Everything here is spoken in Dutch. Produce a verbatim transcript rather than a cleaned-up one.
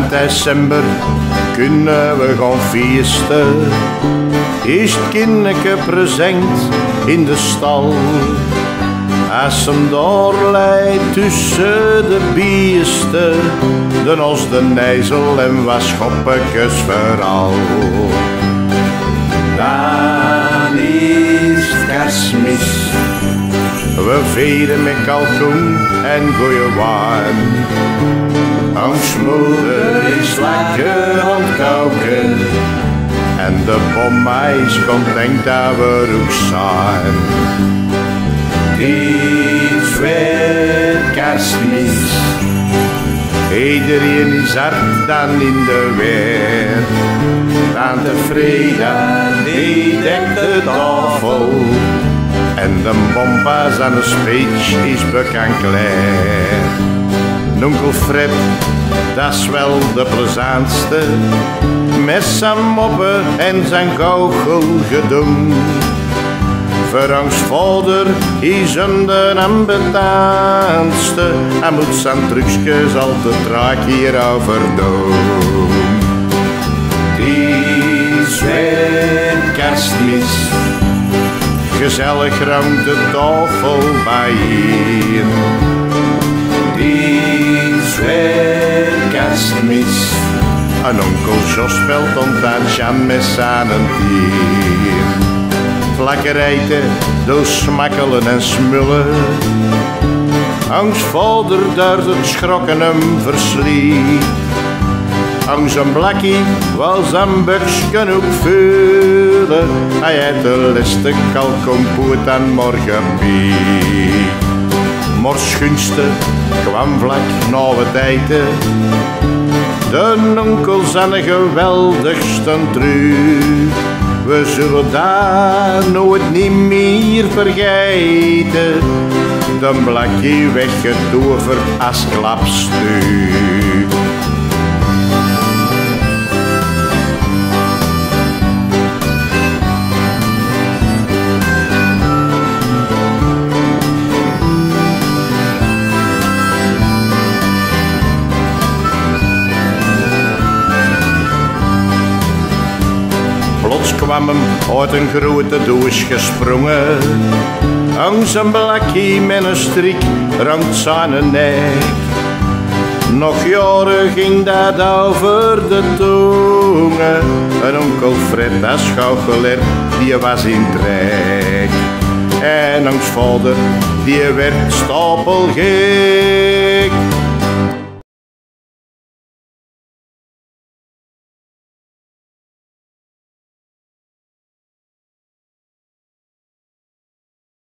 december kunnen we gaan feesten. Is het kindeke present in de stal. Als hem daar leidt tussen de biesten, dan als de nijzel en wat schoppekes vooral. Dan is het kerstmis. We vieren met kalkoen en goeie wijn. Ons moeder is lekker aan het koken. En de bommeis komt denkt dat we ook zijn. Het is weer kerstmis. Iedereen is hard dan in de weer. Tante Frida die dekt de tafel. En de bompas aan de speech is bekend klaar. Onkel Fred, dat is wel de plezantste. Met zijn moppen en zijn goochelgedoen. Voor ons vader is hem de ambetantste. Hij moet zijn trucjes altijd traag hierover doen. Het is weer kerstmis. Gezellig rond de tafel bijeen. Het is weer kerstmis. En onkel Jos speelt ontdaan Jan met zijn team. Lekker eten, door smakkelen en smullen. Ons vader daar het schrokken hem versliet. Ons een blakkie wel zijn buksken ook vullen. Hij heeft de liste kalkoenpoet en morgenbiet. Morsgunste kwam vlak na het eten. De onkels zijn de geweldigste truc. We zullen daar nooit niet meer vergeten. De blakkie weggetoverd als klapstuur. Plots kwam hem uit een grote doos gesprongen. Ons een blakkie met een strik rond zijn nek. Nog jaren ging dat over de tongen. En onkel Fred, dat schouwgeleer, die was in trek. En ons vader, die werd stapelgek.